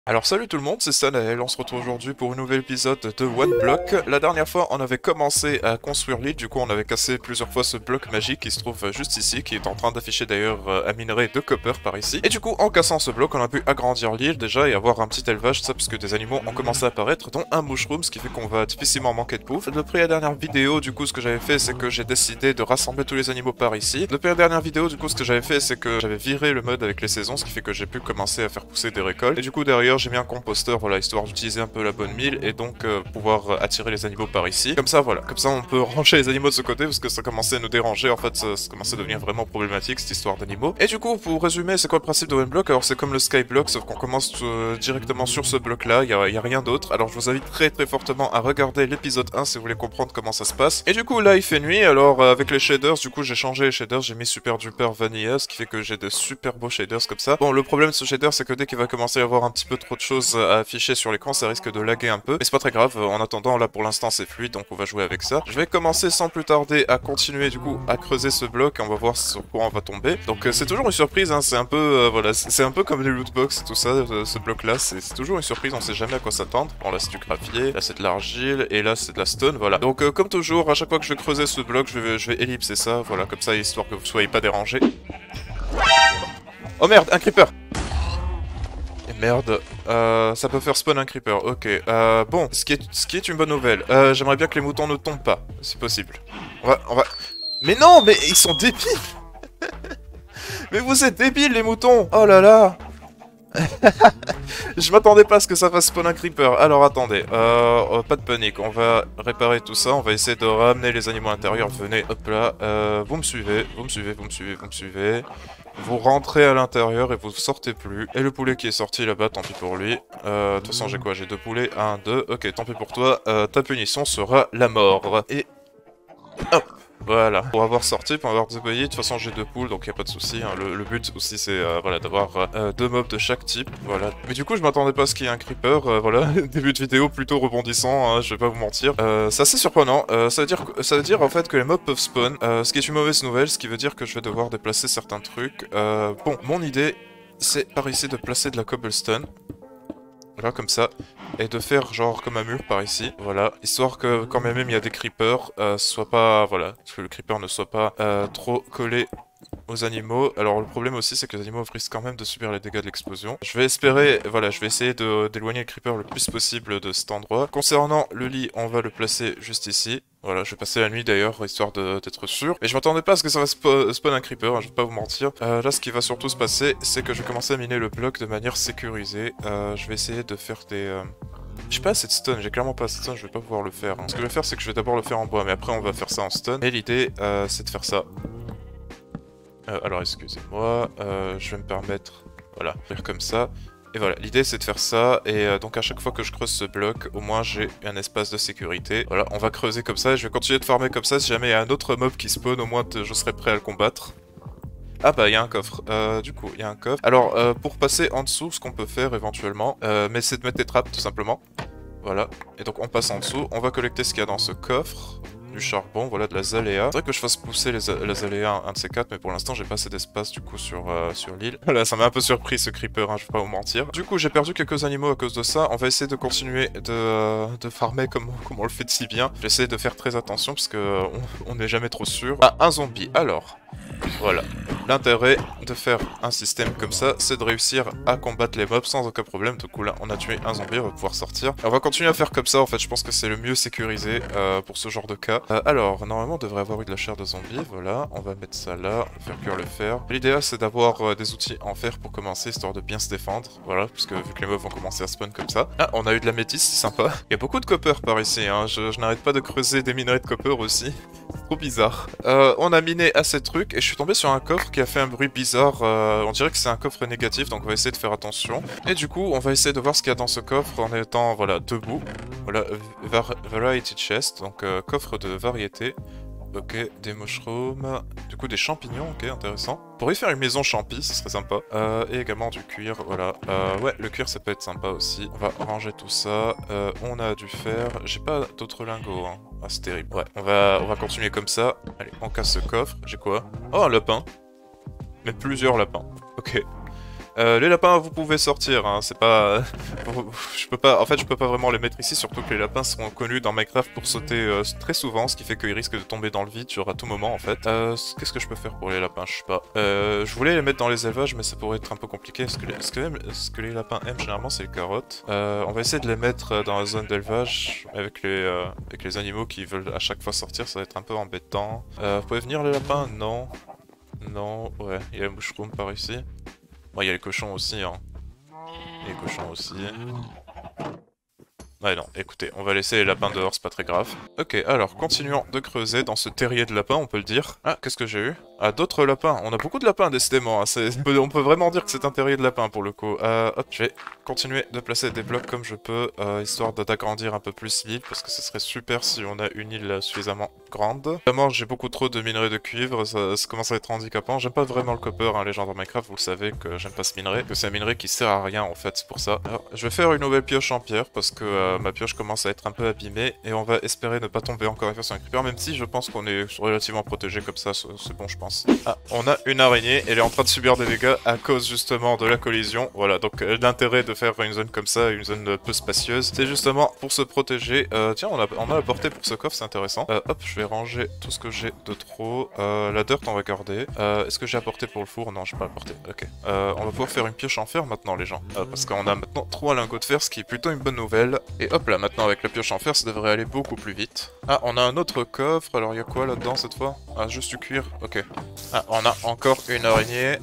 Alors salut tout le monde, c'est Sanael, on se retrouve aujourd'hui pour un nouvel épisode de One Block. La dernière fois on avait commencé à construire l'île, du coup on avait cassé plusieurs fois ce bloc magique qui se trouve juste ici, qui est en train d'afficher d'ailleurs un minerai de copper par ici. Et du coup en cassant ce bloc on a pu agrandir l'île déjà et avoir un petit élevage, ça parce que des animaux ont commencé à apparaître, dont un mushroom, ce qui fait qu'on va difficilement manquer de bouffe. Depuis la dernière vidéo du coup ce que j'avais fait c'est que j'ai décidé de rassembler tous les animaux par ici. Depuis la dernière vidéo du coup ce que j'avais fait c'est que j'avais viré le mode avec les saisons, ce qui fait que j'ai pu commencer à faire pousser des récoltes. Et du coup derrière j'ai mis un composteur, voilà, histoire d'utiliser un peu la bonne mille et donc pouvoir attirer les animaux par ici. Comme ça, voilà, comme ça on peut ranger les animaux de ce côté parce que ça commençait à nous déranger, en fait, ça commençait à devenir vraiment problématique cette histoire d'animaux. Et du coup, pour résumer, c'est quoi le principe de OneBlock? Alors c'est comme le Skyblock, sauf qu'on commence directement sur ce bloc-là, y a rien d'autre. Alors je vous invite très fortement à regarder l'épisode 1 si vous voulez comprendre comment ça se passe. Et du coup, là il fait nuit, alors avec les shaders, du coup j'ai changé les shaders, j'ai mis super duper vanilla, ce qui fait que j'ai de super beaux shaders comme ça. Bon, le problème de ce shader, c'est que dès qu'il va commencer à y avoir un petit peu trop de choses à afficher sur l'écran, ça risque de laguer un peu, mais c'est pas très grave. En attendant, là pour l'instant c'est fluide, donc on va jouer avec ça. Je vais commencer sans plus tarder à continuer du coup à creuser ce bloc et on va voir sur quoi on va tomber. Donc c'est toujours une surprise, hein, c'est un peu voilà, c'est un peu comme les lootbox et tout ça, ce bloc là, c'est toujours une surprise, on sait jamais à quoi s'attendre. Bon là c'est du gravier, là c'est de l'argile et là c'est de la stone, voilà. Donc comme toujours, à chaque fois que je vais creuser ce bloc, je vais ellipser ça, voilà, comme ça histoire que vous soyez pas dérangés. Oh merde, un creeper! Et merde, ça peut faire spawn un creeper, ok. Bon, ce qui est une bonne nouvelle. J'aimerais bien que les moutons ne tombent pas, si possible. On va... Mais non, mais ils sont débiles! Mais vous êtes débiles, les moutons! Oh là là! Je m'attendais pas à ce que ça fasse spawn un creeper. Alors attendez, pas de panique, on va réparer tout ça, on va essayer de ramener les animaux à l'intérieur. Venez, hop là, vous me suivez, vous me suivez, vous me suivez, vous me suivez. Vous rentrez à l'intérieur et vous sortez plus. Et le poulet qui est sorti là-bas, tant pis pour lui. De toute façon, j'ai quoi? J'ai deux poulets, un, deux. Ok, tant pis pour toi. Ta punition sera la mort. Et hop, voilà. Pour avoir sorti, pour avoir dégoûté, de toute façon j'ai deux poules, donc y a pas de souci. Hein. Le but aussi c'est voilà, d'avoir deux mobs de chaque type, voilà. Mais du coup je m'attendais pas à ce qu'il y ait un creeper, voilà. Début de vidéo plutôt rebondissant, hein, je vais pas vous mentir. C'est assez surprenant, ça veut dire en fait que les mobs peuvent spawn, ce qui est une mauvaise nouvelle, ce qui veut dire que je vais devoir déplacer certains trucs. Bon, mon idée c'est par ici de placer de la cobblestone. Voilà, comme ça. Et de faire genre comme un mur par ici, voilà. Histoire que quand même il y a des creepers, soit pas, voilà, que le creeper ne soit pas trop collé aux animaux. Alors le problème aussi c'est que les animaux risquent quand même de subir les dégâts de l'explosion. Je vais espérer, voilà, je vais essayer d'éloigner le creeper le plus possible de cet endroit. Concernant le lit, on va le placer juste ici. Voilà, je vais passer la nuit d'ailleurs, histoire d'être sûr. Et je m'attendais pas à ce que ça va spawn un creeper, hein, je vais pas vous mentir. Là, ce qui va surtout se passer, c'est que je vais commencer à miner le bloc de manière sécurisée. Je vais essayer de faire des... J'ai pas assez de stone, j'ai clairement pas assez de stone, je vais pas pouvoir le faire. Hein. Ce que je vais faire, c'est que je vais d'abord le faire en bois, mais après on va faire ça en stone. Et l'idée, c'est de faire ça. Alors, excusez-moi, je vais me permettre... Voilà, faire comme ça. Et voilà, l'idée c'est de faire ça, et donc à chaque fois que je creuse ce bloc, au moins j'ai un espace de sécurité. Voilà, on va creuser comme ça, et je vais continuer de farmer comme ça, si jamais il y a un autre mob qui spawn, au moins je serai prêt à le combattre. Ah bah il y a un coffre, du coup il y a un coffre. Alors pour passer en dessous, ce qu'on peut faire éventuellement, mais c'est de mettre des trappes tout simplement. Voilà, et donc on passe en dessous, on va collecter ce qu'il y a dans ce coffre. Du charbon, voilà, de la zalea. C'est vrai que je fasse pousser la zalea, un de ces quatre, mais pour l'instant j'ai pas assez d'espace du coup sur l'île. Voilà, ça m'a un peu surpris ce creeper, hein, je vais pas vous mentir. Du coup j'ai perdu quelques animaux à cause de ça, on va essayer de continuer de farmer comme on le fait de si bien. J'essaie de faire très attention parce que on n'est jamais trop sûr. Ah, un zombie, alors... Voilà. L'intérêt de faire un système comme ça, c'est de réussir à combattre les mobs sans aucun problème. Du coup là, on a tué un zombie, on va pouvoir sortir. On va continuer à faire comme ça, en fait, je pense que c'est le mieux sécurisé pour ce genre de cas. Alors, normalement, on devrait avoir eu de la chair de zombie, voilà. On va mettre ça là, on va faire cuire le fer. L'idéal, c'est d'avoir des outils en fer pour commencer, histoire de bien se défendre. Voilà, puisque vu que les mobs vont commencer à spawn comme ça. Ah, on a eu de la métisse, c'est sympa. Il y a beaucoup de copper par ici, hein. Je n'arrête pas de creuser des minerais de copper aussi. Trop bizarre. On a miné assez de trucs et je suis tombé sur un coffre qui a fait un bruit bizarre. On dirait que c'est un coffre négatif, donc on va essayer de faire attention. Et du coup, on va essayer de voir ce qu'il y a dans ce coffre en étant, voilà, debout. Voilà, variety chest, donc coffre de variété. Ok, des mushrooms, du coup des champignons, ok, intéressant. On pourrait faire une maison champi, ce serait sympa. Et également du cuir, voilà. Ouais, le cuir ça peut être sympa aussi. On va ranger tout ça. On a du fer. J'ai pas d'autres lingots, hein. Ah, c'est terrible. Ouais, on va continuer comme ça. Allez, on casse ce coffre. J'ai quoi? Oh, un lapin. Mais plusieurs lapins. Ok. Les lapins, vous pouvez sortir, hein, c'est pas... je peux pas... En fait, je peux pas vraiment les mettre ici, surtout que les lapins sont connus dans Minecraft pour sauter très souvent, ce qui fait qu'ils risquent de tomber dans le vide genre à tout moment, en fait. Qu'est-ce que je peux faire pour les lapins? Je sais pas. Je voulais les mettre dans les élevages, mais ça pourrait être un peu compliqué. Ce que les lapins aiment, généralement, c'est les carottes. On va essayer de les mettre dans la zone d'élevage avec les animaux qui veulent à chaque fois sortir, ça va être un peu embêtant. Vous pouvez venir, les lapins? Non. Non, ouais, il y a les mushroom par ici. Bon, il y a les cochons aussi, hein. Les cochons aussi. Ouais, non, écoutez, on va laisser les lapins dehors, c'est pas très grave. Ok, alors, continuons de creuser dans ce terrier de lapins, on peut le dire. Ah, qu'est-ce que j'ai eu? Ah, d'autres lapins. On a beaucoup de lapins, décidément. Hein. On peut vraiment dire que c'est un terrier de lapins, pour le coup. Hop, je vais continuer de placer des blocs comme je peux, histoire d'agrandir un peu plus l'île, parce que ce serait super si on a une île suffisamment grande. Évidemment, j'ai beaucoup trop de minerais de cuivre, ça commence à être handicapant. J'aime pas vraiment le copper, hein, les gens dans Minecraft, vous le savez que j'aime pas ce minerai, que c'est un minerai qui sert à rien, en fait, c'est pour ça. Alors, je vais faire une nouvelle pioche en pierre, parce que ma pioche commence à être un peu abîmée, et on va espérer ne pas tomber encore une fois sur un creeper, même si je pense qu'on est relativement protégé comme ça, c'est bon, je pense. Ah, on a une araignée, elle est en train de subir des dégâts à cause justement de la collision. Voilà, donc l'intérêt de faire une zone comme ça, une zone peu spacieuse, c'est justement pour se protéger. Tiens, on a la portée pour ce coffre, c'est intéressant. Hop, je vais ranger tout ce que j'ai de trop. La dirt, on va garder. Est-ce que j'ai apporté pour le four? Non, j'ai pas apporté. Ok. On va pouvoir faire une pioche en fer maintenant, les gens. Parce qu'on a maintenant 3 lingots de fer, ce qui est plutôt une bonne nouvelle. Et hop là, maintenant avec la pioche en fer, ça devrait aller beaucoup plus vite. Ah, on a un autre coffre. Alors, il y a quoi là-dedans cette fois? Ah, juste du cuir. Ok. Ah, on a encore une araignée.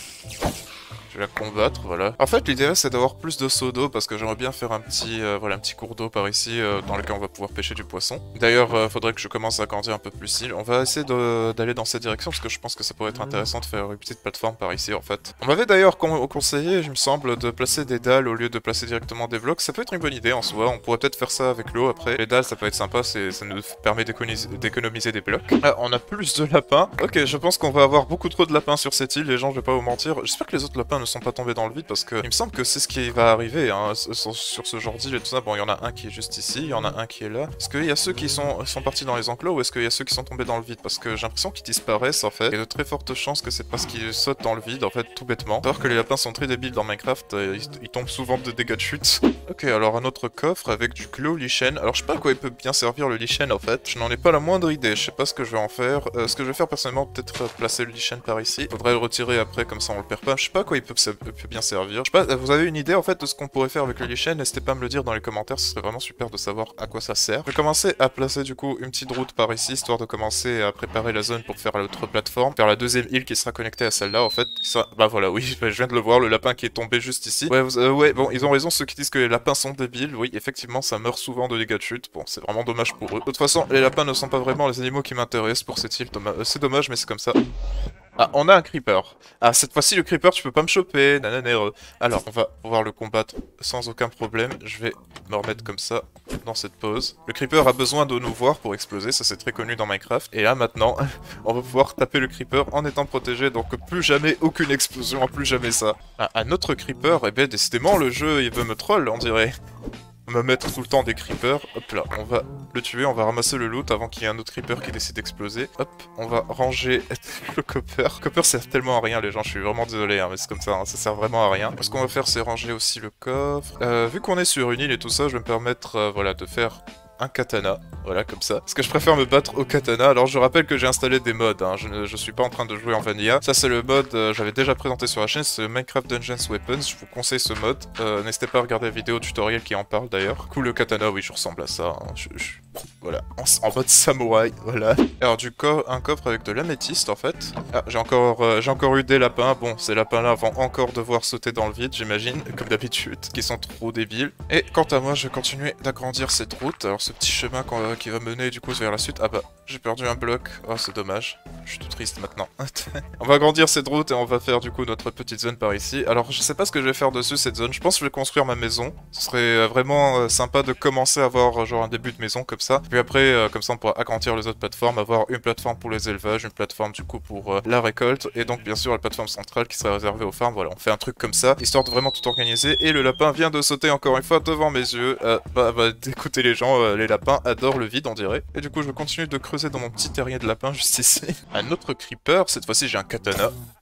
Je vais la combattre, voilà. En fait, l'idée c'est d'avoir plus de seaux d'eau parce que j'aimerais bien faire un petit, voilà, un petit cours d'eau par ici dans lequel on va pouvoir pêcher du poisson. D'ailleurs, faudrait que je commence à agrandir un peu plus l'île. On va essayer d'aller dans cette direction parce que je pense que ça pourrait être intéressant de faire une petite plateforme par ici en fait. On m'avait d'ailleurs conseillé, il me semble, de placer des dalles au lieu de placer directement des blocs. Ça peut être une bonne idée en soi. On pourrait peut-être faire ça avec l'eau après. Les dalles, ça peut être sympa, ça nous permet d'économiser des blocs. Ah, on a plus de lapins. Ok, je pense qu'on va avoir beaucoup trop de lapins sur cette île, les gens, je vais pas vous mentir. J'espère que les autres lapins ne sont pas tombés dans le vide parce que il me semble que c'est ce qui va arriver hein, sur ce genre d'île et tout ça. Bon, il y en a un qui est juste ici, il y en a un qui est là. Est-ce qu'il y a ceux qui sont partis dans les enclos ou est-ce qu'il y a ceux qui sont tombés dans le vide? Parce que j'ai l'impression qu'ils disparaissent en fait. Il y a de très fortes chances que c'est parce qu'ils sautent dans le vide en fait, tout bêtement. Alors que les lapins sont très débiles dans Minecraft, ils tombent souvent de dégâts de chute. Ok, alors un autre coffre avec du glow lichen. Alors je sais pas à quoi il peut bien servir le lichen en fait. Je n'en ai pas la moindre idée, je sais pas ce que je vais en faire. Ce que je vais faire personnellement, peut-être placer le lichen par ici. Faudrait le retirer après, comme ça on le perd pas. Je sais pas à quoi il peut bien servir. Je sais pas, vous avez une idée en fait de ce qu'on pourrait faire avec le lichen? N'hésitez pas à me le dire dans les commentaires, ce serait vraiment super de savoir à quoi ça sert. Je vais commencer à placer du coup une petite route par ici, histoire de commencer à préparer la zone pour faire l'autre plateforme. Faire la deuxième île qui sera connectée à celle-là en fait. Bah voilà, oui, je viens de le voir, le lapin qui est tombé juste ici. Ouais, ouais, bon, ils ont raison ceux qui disent que les lapins sont débiles. Oui, effectivement, ça meurt souvent de dégâts de chute. Bon, c'est vraiment dommage pour eux. De toute façon, les lapins ne sont pas vraiment les animaux qui m'intéressent pour cette île. C'est dommage, mais c'est comme ça. Ah, on a un creeper. Ah, cette fois-ci, le creeper, tu peux pas me choper. Nananère. Alors, on va pouvoir le combattre sans aucun problème. Je vais me remettre comme ça, dans cette pose. Le creeper a besoin de nous voir pour exploser. Ça, c'est très connu dans Minecraft. Et là, maintenant, on va pouvoir taper le creeper en étant protégé. Donc, plus jamais aucune explosion, plus jamais ça. Ah, un autre creeper, eh ben, décidément, le jeu, il veut me troll, on dirait. Me mettre tout le temps des creepers. Hop là, on va le tuer, on va ramasser le loot avant qu'il y ait un autre creeper qui décide d'exploser. Hop, on va ranger le copper. Le copper sert tellement à rien les gens, je suis vraiment désolé, hein, mais c'est comme ça, hein, ça sert vraiment à rien. Ce qu'on va faire c'est ranger aussi le coffre. Vu qu'on est sur une île et tout ça, je vais me permettre voilà, de faire un katana, voilà comme ça. Parce que je préfère me battre au katana. Alors je rappelle que j'ai installé des mods, hein. Je suis pas en train de jouer en vanilla. Ça c'est le mode, j'avais déjà présenté sur la chaîne, c'est Minecraft Dungeons Weapons. Je vous conseille ce mode. N'hésitez pas à regarder la vidéo tutoriel qui en parle d'ailleurs. Cool le katana, oui je ressemble à ça. Hein. Voilà, en mode samouraï, voilà. Alors un coffre avec de l'améthyste en fait. Ah, j'ai encore eu des lapins. Bon, ces lapins-là vont encore devoir sauter dans le vide, j'imagine, comme d'habitude, qui sont trop débiles. Et quant à moi, je vais continuer d'agrandir cette route. Alors ce petit chemin qui va mener du coup vers la suite. Ah bah, j'ai perdu un bloc. Oh, c'est dommage. Je suis tout triste maintenant. On va agrandir cette route et on va faire du coup notre petite zone par ici. Alors, je sais pas ce que je vais faire dessus cette zone. Je pense que je vais construire ma maison. Ce serait vraiment sympa de commencer à avoir genre un début de maison comme ça. Puis après, comme ça, on pourra agrandir les autres plateformes, avoir une plateforme pour les élevages, une plateforme du coup pour la récolte, et donc bien sûr la plateforme centrale qui sera réservée aux farms. Voilà, on fait un truc comme ça, histoire de vraiment tout organiser. Et le lapin vient de sauter encore une fois devant mes yeux. Écoutez les gens, les lapins adorent le vide, on dirait. Et du coup, je continue de creuser dans mon petit terrier de lapin juste ici. Un autre creeper, cette fois-ci j'ai un katana.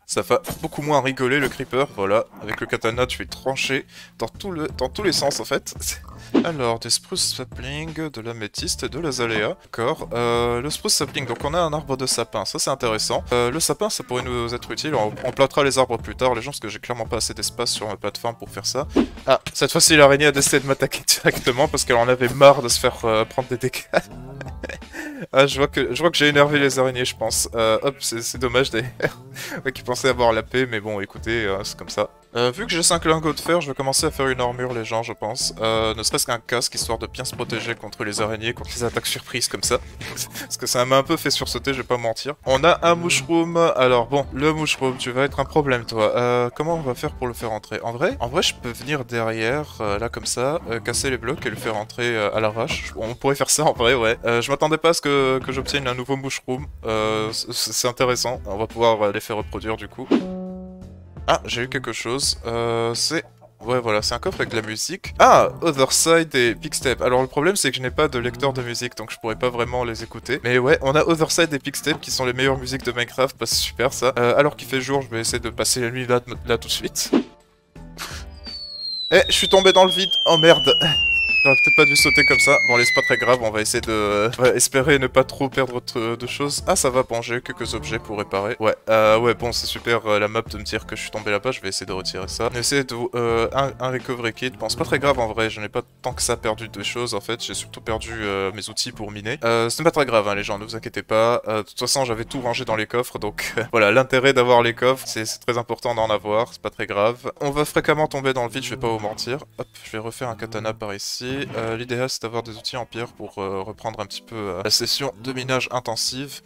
Ça va beaucoup moins rigoler le creeper, voilà. Avec le katana, tu es tranché dans tous les sens en fait. Alors, des spruce sapling, de l'améthyste et de l'azalea. D'accord. Le spruce sapling, donc on a un arbre de sapin, ça c'est intéressant. Le sapin, ça pourrait nous être utile. On plantera les arbres plus tard, les gens, parce que j'ai clairement pas assez d'espace sur ma plateforme pour faire ça. Ah, cette fois-ci l'araignée a décidé de m'attaquer directement parce qu'elle en avait marre de se faire prendre des dégâts. Ah, je vois que j'ai énervé les araignées, je pense. Hop, c'est dommage d'ailleurs. Ouais, qui pensaient avoir la paix, mais bon, écoutez, c'est comme ça. Vu que j'ai 5 lingots de fer, je vais commencer à faire une armure, les gens, je pense. Ne serait-ce qu'un casque, histoire de bien se protéger contre les araignées, contre les attaques surprises comme ça. Parce que ça m'a un peu fait sursauter, je vais pas mentir. On a un mushroom. Alors bon, le mushroom, tu vas être un problème, toi. Comment on va faire pour le faire entrer? En vrai, je peux venir derrière, là comme ça, casser les blocs et le faire entrer à l'arrache. On pourrait faire ça en vrai, ouais. Je m'attendais pas à ce que j'obtienne un nouveau mushroom. C'est intéressant. On va pouvoir les faire reproduire du coup. Ah, j'ai eu quelque chose. C'est... Ouais, voilà, c'est un coffre avec de la musique. Ah, Otherside et Pigstep. Alors le problème, c'est que je n'ai pas de lecteur de musique, donc je pourrais pas vraiment les écouter. Mais ouais, on a Otherside et Pigstep qui sont les meilleures musiques de Minecraft. Bah, c'est super ça. Alors qu'il fait jour, je vais essayer de passer la nuit là tout de suite. Eh, je suis tombé dans le vide. Oh merde. J'aurais peut-être pas dû sauter comme ça. Bon allez, c'est pas très grave, on va essayer de... espérer ne pas trop perdre de choses. Ah ça va, bon j'ai eu quelques objets pour réparer. Ouais, ouais bon c'est super la map de me dire que je suis tombé là-bas, je vais essayer de retirer ça. On va essayer de... un recovery kit, bon c'est pas très grave en vrai, je n'ai pas tant que ça perdu de choses en fait. J'ai surtout perdu mes outils pour miner. C'est pas très grave hein, les gens, ne vous inquiétez pas. De toute façon j'avais tout rangé dans les coffres, donc voilà, l'intérêt d'avoir les coffres, c'est très important d'en avoir, c'est pas très grave. On va fréquemment tomber dans le vide, je vais pas vous mentir. Hop, je vais refaire un katana par ici. L'idéal c'est d'avoir des outils en pierre pour reprendre un petit peu la session de minage intensive.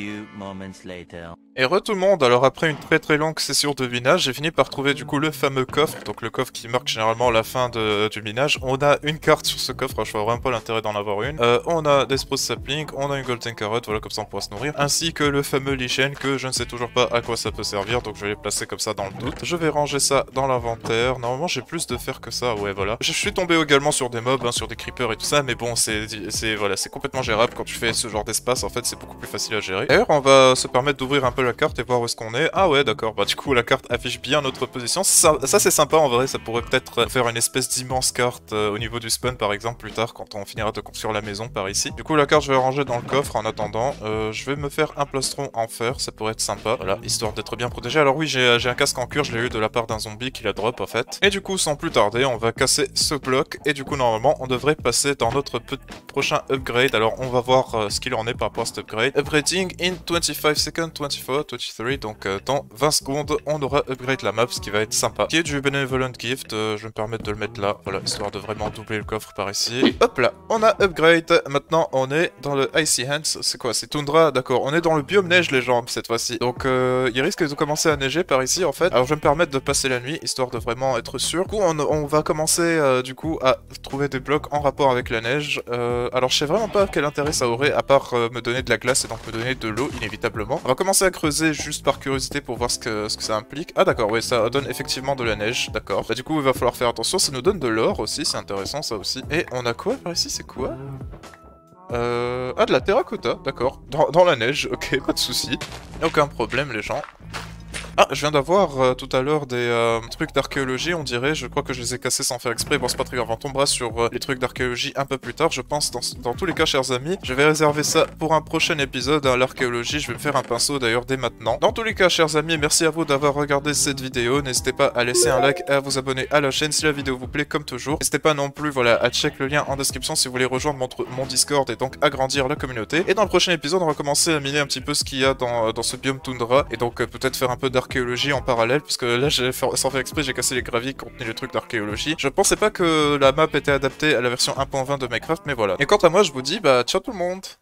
Et tout le monde, alors après une très longue session de minage, j'ai fini par trouver du coup le fameux coffre, donc le coffre qui marque généralement la fin du minage. On a une carte sur ce coffre, je vois vraiment pas l'intérêt d'en avoir une. On a des spruce sapling, on a une golden carrot, voilà comme ça on pourra se nourrir. Ainsi que le fameux lichen que je ne sais toujours pas à quoi ça peut servir, donc je vais les placer comme ça dans le doute. Je vais ranger ça dans l'inventaire, normalement j'ai plus de fer que ça, ouais voilà. Je suis tombé également sur des mobs, hein, sur des creepers et tout ça, mais bon voilà, c'est complètement gérable quand tu fais ce genre d'espace, en fait c'est beaucoup plus facile à gérer. D'ailleurs on va se permettre d'ouvrir un peu la carte et voir où est-ce qu'on est. Ah ouais d'accord, bah du coup la carte affiche bien notre position, ça c'est sympa en vrai, ça pourrait peut-être faire une espèce d'immense carte au niveau du spawn par exemple plus tard quand on finira de construire la maison par ici. Du coup la carte je vais la ranger dans le coffre en attendant, je vais me faire un plastron en fer, ça pourrait être sympa, voilà, histoire d'être bien protégé. Alors oui j'ai un casque en cuir, je l'ai eu de la part d'un zombie qui l'a drop en fait. Et du coup sans plus tarder on va casser ce bloc et du coup normalement on devrait passer dans notre prochain upgrade. Alors on va voir ce qu'il en est par rapport à cet upgrade. Upgrading in 25 seconds, 24, 23, donc dans 20 secondes on aura upgrade la map, ce qui va être sympa. Qui est du benevolent gift, je vais me permettre de le mettre là, voilà, histoire de vraiment doubler le coffre par ici. Et hop là, on a upgrade, maintenant on est dans le Icy Hands, c'est quoi? C'est Tundra, d'accord, on est dans le biome neige les gens cette fois-ci. Donc il risque de commencer à neiger par ici en fait. Alors je vais me permettre de passer la nuit, histoire de vraiment être sûr. Du coup on va commencer du coup à trouver des blocs en rapport avec la neige. Alors je sais vraiment pas quel intérêt ça aurait à part me donner de la glace et donc me donner de l'eau inévitablement. On va commencer à creuser juste par curiosité pour voir ce que ça implique. Ah d'accord, oui ça donne effectivement de la neige, d'accord. Bah du coup il va falloir faire attention, ça nous donne de l'or aussi, c'est intéressant ça aussi. Et on a quoi par ici, c'est quoi? Ah de la terracotta, d'accord. Dans la neige, ok, pas de soucis. Aucun problème les gens. Ah, je viens d'avoir tout à l'heure des trucs d'archéologie, on dirait. Je crois que je les ai cassés sans faire exprès. Bon, c'est pas très grave, on tombera sur les trucs d'archéologie un peu plus tard, je pense. Dans tous les cas, chers amis, je vais réserver ça pour un prochain épisode. L'archéologie, je vais me faire un pinceau d'ailleurs dès maintenant. Dans tous les cas, chers amis, merci à vous d'avoir regardé cette vidéo. N'hésitez pas à laisser un like et à vous abonner à la chaîne si la vidéo vous plaît, comme toujours. N'hésitez pas non plus, voilà, à check le lien en description si vous voulez rejoindre mon Discord et donc agrandir la communauté. Et dans le prochain épisode, on va commencer à miner un petit peu ce qu'il y a dans ce biome toundra et donc peut-être faire un peu d'archéologie en parallèle, puisque là, sans faire exprès, j'ai cassé les graviers qui contenaient le truc d'archéologie. Je pensais pas que la map était adaptée à la version 1.20 de Minecraft, mais voilà. Et quant à moi, je vous dis, bah, ciao tout le monde!